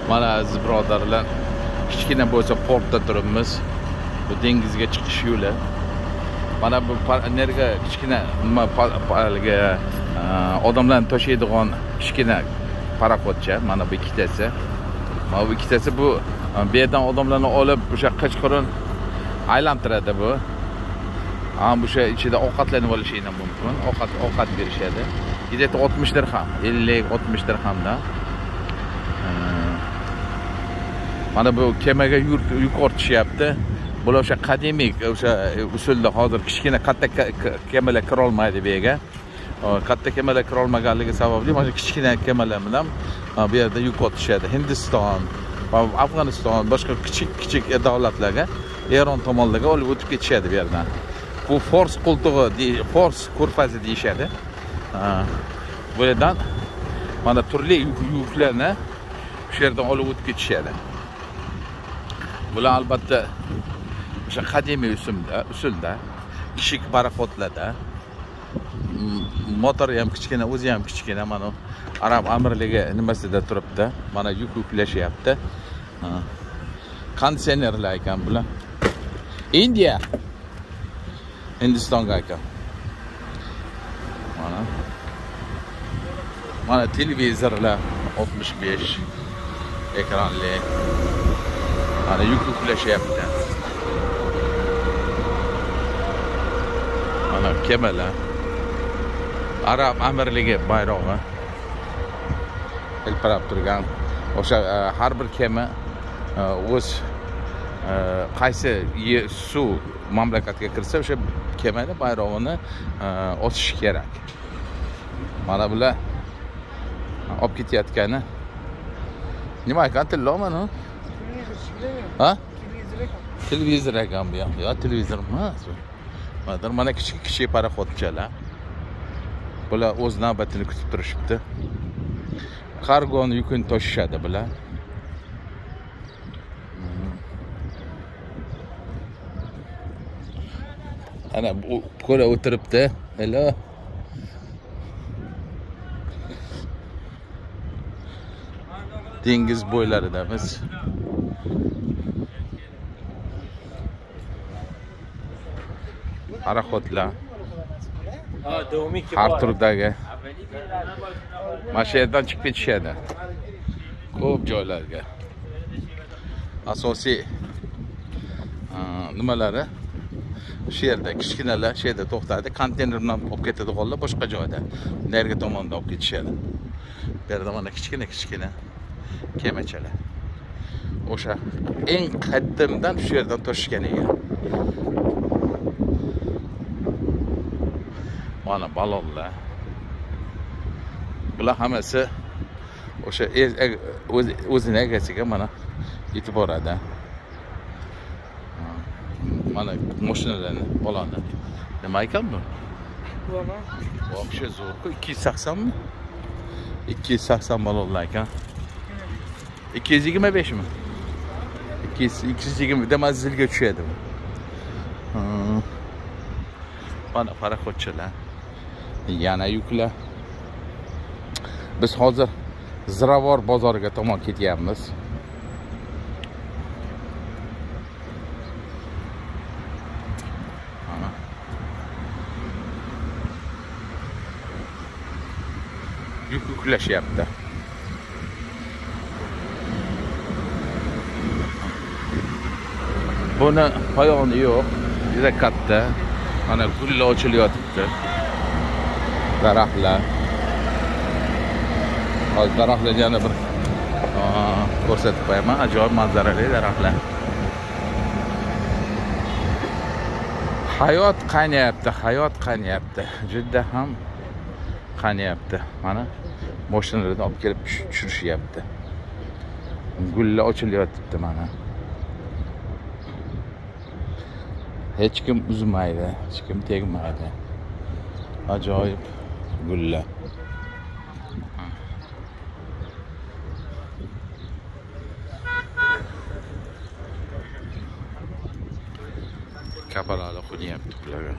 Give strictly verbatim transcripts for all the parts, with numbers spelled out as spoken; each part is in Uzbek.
Mana aziz birodarlar, kichkina bo'lsa portda turibmiz. Bu dengizga chiqish yo'li. Mana bu nerga kichkina nima palga odamlarni tashiydigan kichkina paraxodcha. Mana bu ikkitasi. Mana bu ikkitasi bu bu yerdan odamlarni olib o'sha Qashqaron aylantiradi bu. Ham o'sha ichida ovqatlanib olishi ham mumkin. Ovqat ovqat berishadi. Gideti oltmish dirham, ellik oltmish dirhamda. Mana bu kemaga yuk ortishyapti. Bular o'sha qadimiy o'sha usulda hozir kichkina katta kemalar kira olmaydi bu yerga. Katta kemalar kira olmaganligi sababli mana kichkina kemalar bilan bu yerda yuk ortishadi. Hindiston, Afg'oniston, boshqa kichik-kichik davlatlarga, Eron tomonlarga olib o'tib ketishadi bu yerdan. Bu Fors qultig'i, Fors ko'rfazi deyishadi. Bu yerdan mana turli yuklarni shu yerdan olib o'tib ketishadi. Bular albatta o'sha qadimiy usulda, usulda kichik paraxodlarda motori ham kichkina, o'zi ham kichkina, mana Arab amirligi nimasida turibdi. Mana yuk yuklashyapti. Konditsionerlar ekan bular. Indiya, Hindistonga ekan. Mana mana televizorlar oltmish besh ekranli. Mana yuk yuklashyapti. Mana kemalar. Arab amirligi bayrog'i hilpirab turgan. O'sha har bir kema o'z qaysi suv mamlakatga kirsa o'sha kemani bayrog'ini osish kerak. Mana bular olib ketayotgani nima ekan tilla mana? Ha? Televizor ekan bu. Yo, televizor emas. Mana mana kichik-kichik paraxodchalar. Bular o'z navbatini kutib turishibdi. Kargoni yukini toshishadi bular. Ana bu ko'ra o'tiribdi. Hello. Dengiz bo'ylaridamiz. Paraxodlar. Har turdagi mana shu yerdan chiqib ketishadi. Ko'p joylarga. Asosiy nimalari shu yerda kichkinalar shu yerda to'xtadi. Konteyner bilan olib ketadiganlar boshqa joyda. Nerga tomonda olib ketishadi. Bu yerda mana kichkina-kichkina kemachalar. O'sha eng qaddimdan shu yerdan toshishgan ekan. Mana balonlar. Bular hammasi o'sha o'zining egasiga mana yetib boradi. Mana mashinalarni balonni. Nima ekan bu? Balon. Вообще zo'r. ikki yuz sakson mi? ikki yuz sakson balonlar ekan. ikki yuz yigirma besh mi? ikki yuz yigirma demak zilga tushadi bu. Mana paraxodchalar. Yana yuklar. Biz hozir Ziravor bozoriga tomon ketyapmiz. Mana yuk yuklashyapti. Buni poyoni yo'q, juda katta. Mana gullar ochilyapti. Daraxtlar. Hozir daraxtlarni yana bir ko'rsatib qo'yaman. Ajoyib manzarali daraxtlar. Hayot qaynayapti, hayot qaynayapti. Juda ham qaynayapti. Mana mashinalarni olib kelib tushirishyapti. Gullar ochilyapti mana. Hech kim uzmaydi, hech kim tegmaydi. Ajoyib gullar. Kaparalar qo'yapti ularga.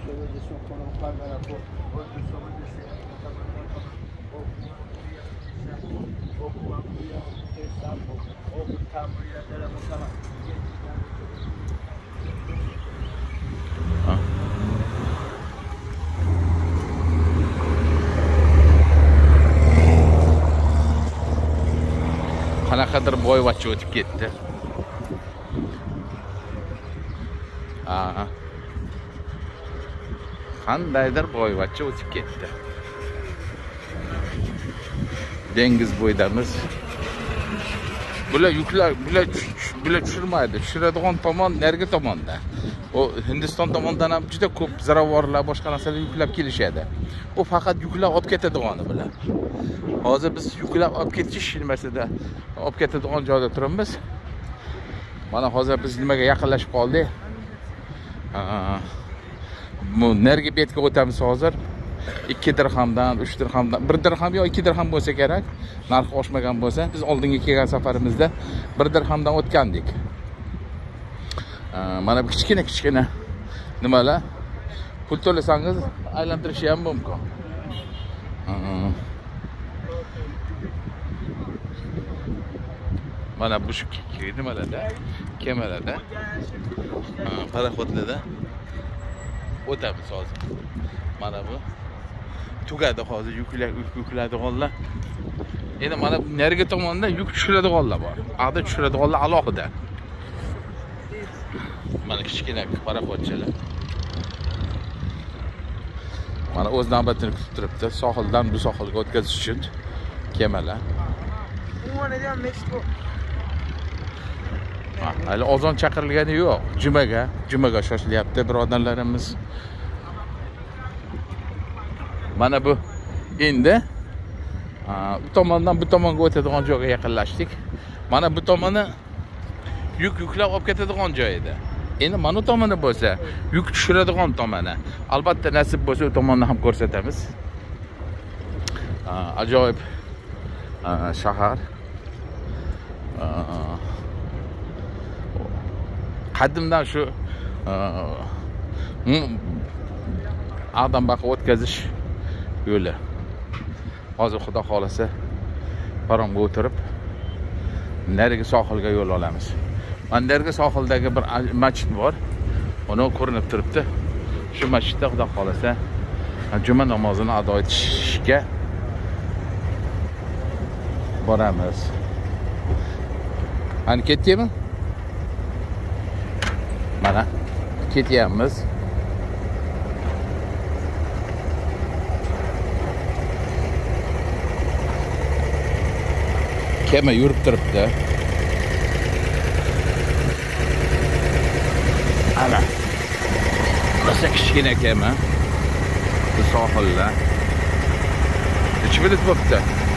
Qanaqadir boyvachcha o'tib ketdi. Ha. Qandaydir boyvachcha o'tib ketdi. Dengiz bo'ydamiz. Bular yuklar, bular bular tushirmaydi. Tushiradigan tomon narigi tomonda. O Hindiston tomonidan ham juda ko'p ziravorlar, boshqa narsalar yuklab kelishadi. Bu faqat yuklar olib ketadigani bilan. Hozir biz yuklar olib ketish nimasida, olib ketadigan joyda turibmiz. Mana hozir biz nimaga yaqinlashib qoldik? Bu narigi betga o'tamiz hozir. ikki dirhamdan, uch dirhamdan, bir dirham yo ikki dirham bo'lsa kerak. Narxi oshmagan bo'lsa, biz oldingi kelgan safarimizda bir dirhamdan o'tgandik. Mana bu kichkina kichkina nimalar? Pul to'lasangiz aylantirishi ham mumkin. Mana bu shu nimalarda, kemalarda, paraxodlarda o'tamiz hozir. Mana bu tugadi hozir yuklar yukladiganlar. Endi mana narigi tomonda yuk tushiradiganlar bor. Aqda tushiradiganlar alohida. Mana kichkina paraxodchalar. Mana o'z navbatini kutib turibdi. Sohildan bu sohilga o'tkazish uchun kemalar. Hali ozon chaqirilgani yo'q. Jumaga, jumaga shoshilyapti birodarlarimiz. Mana bu endi bu tomondan bu tomonga o'tadigan joyga yaqinlashdik. Mana bu tomoni yuk yuklab olib ketadigan joy edi. Endi mana bu tomoni bo'lsa, yuk tushiradigan tomoni. Albatta nasib bo'lsa, u tomonni ham ko'rsatamiz. Ajoyib shahar. Qadimdan shu Aqdanbaqa o'tkazish yo'li. Hozir xudo xolasa paromga o'tirib narigi sohilga yo'l olamiz. Mana narigi sohildagi bir masjid bor. Uni ko'rinib turibdi. Shu masjidda xudo xolasa juma namozini ado etishga boramiz. Qani ketdingmi? Mana ketyapmiz. Kema yurib turibdi. Ana. Rosa kichkina kema. Bu sohilda. uch minut bo'libdi.